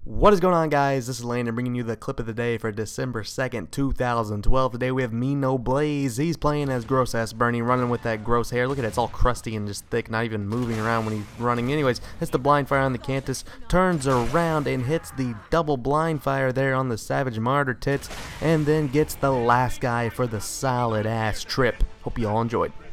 What is going on, guys? This is Landon bringing you the clip of the day for December 2nd, 2012. Today we have MeNoBlaze. He's playing as Gross Ass Bernie, running with that gross hair. Look at it, it's all crusty and just thick, not even moving around when he's running. Anyways, hits the blind fire on the Cantus, turns around and hits the double blind fire there on the Savage Martyr tits, and then gets the last guy for the solid ass trip. Hope you all enjoyed.